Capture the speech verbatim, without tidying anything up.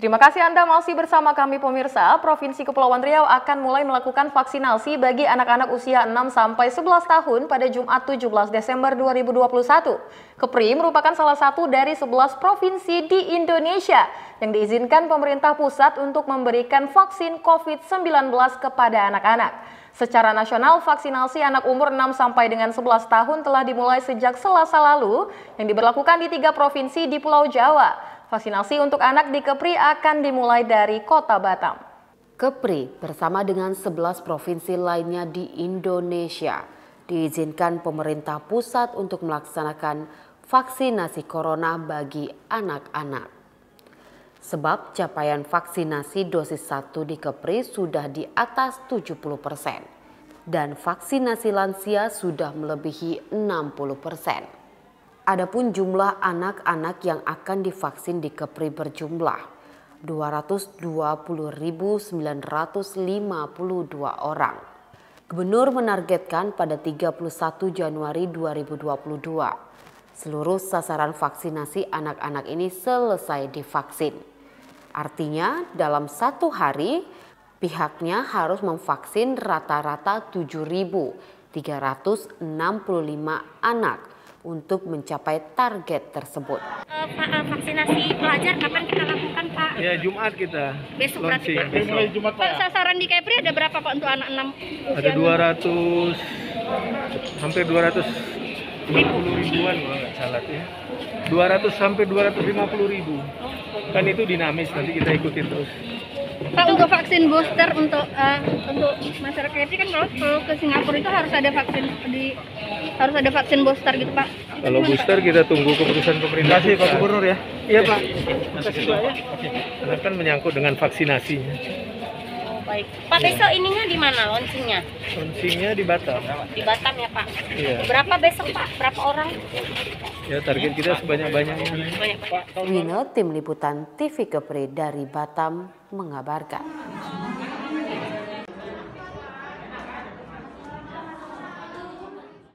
Terima kasih Anda masih bersama kami pemirsa. Provinsi Kepulauan Riau akan mulai melakukan vaksinasi bagi anak-anak usia enam sampai sebelas tahun pada Jumat tujuh belas Desember dua ribu dua puluh satu. Kepri merupakan salah satu dari sebelas provinsi di Indonesia yang diizinkan pemerintah pusat untuk memberikan vaksin covid sembilan belas kepada anak-anak. Secara nasional, vaksinasi anak umur enam sampai dengan sebelas tahun telah dimulai sejak Selasa lalu yang diberlakukan di tiga provinsi di Pulau Jawa. Vaksinasi untuk anak di Kepri akan dimulai dari Kota Batam. Kepri bersama dengan sebelas provinsi lainnya di Indonesia diizinkan pemerintah pusat untuk melaksanakan vaksinasi corona bagi anak-anak. Sebab capaian vaksinasi dosis satu di Kepri sudah di atas tujuh puluh persen dan vaksinasi lansia sudah melebihi enam puluh persen. Adapun jumlah anak-anak yang akan divaksin di Kepri berjumlah dua ratus dua puluh ribu sembilan ratus lima puluh dua orang. Gubernur menargetkan pada tiga puluh satu Januari dua ribu dua puluh dua seluruh sasaran vaksinasi anak-anak ini selesai divaksin. Artinya dalam satu hari pihaknya harus memvaksin rata-rata tujuh ribu tiga ratus enam puluh lima anak untuk mencapai target tersebut. Uh, Pak, uh, vaksinasi pelajar kapan kita lakukan, Pak? Ya, Jumat kita. Besok berarti, Pak. Besok. Jumat, Pak. Sasaran di Kepri ada berapa, Pak, untuk anak enam usia? Ada dua ratus, hampir dua ratus lima puluh ribuan kalau nggak salah ya. dua ratus sampai dua ratus lima puluh ribu. Kan itu dinamis, nanti kita ikutin terus. Pak, untuk vaksin booster untuk uh, untuk masyarakat Kepri kan kalau, kalau ke Singapura itu harus ada vaksin di harus ada vaksin booster gitu, Pak. Kalau booster kita tunggu keputusan pemerintah. Terima kasih Pak Gubernur ya. Iya Pak. Terima kasih Pak ya. Karena kan menyangkut dengan vaksinasinya. Oh, baik. Pak, besok ininya di mana launchingnya? Launchingnya di Batam. Di Batam ya, Pak. Iya. Berapa besok, Pak? Berapa orang? Ya target kita sebanyak-banyaknya. Banyak, Pak. Wino, tim liputan T V Kepri dari Batam mengabarkan.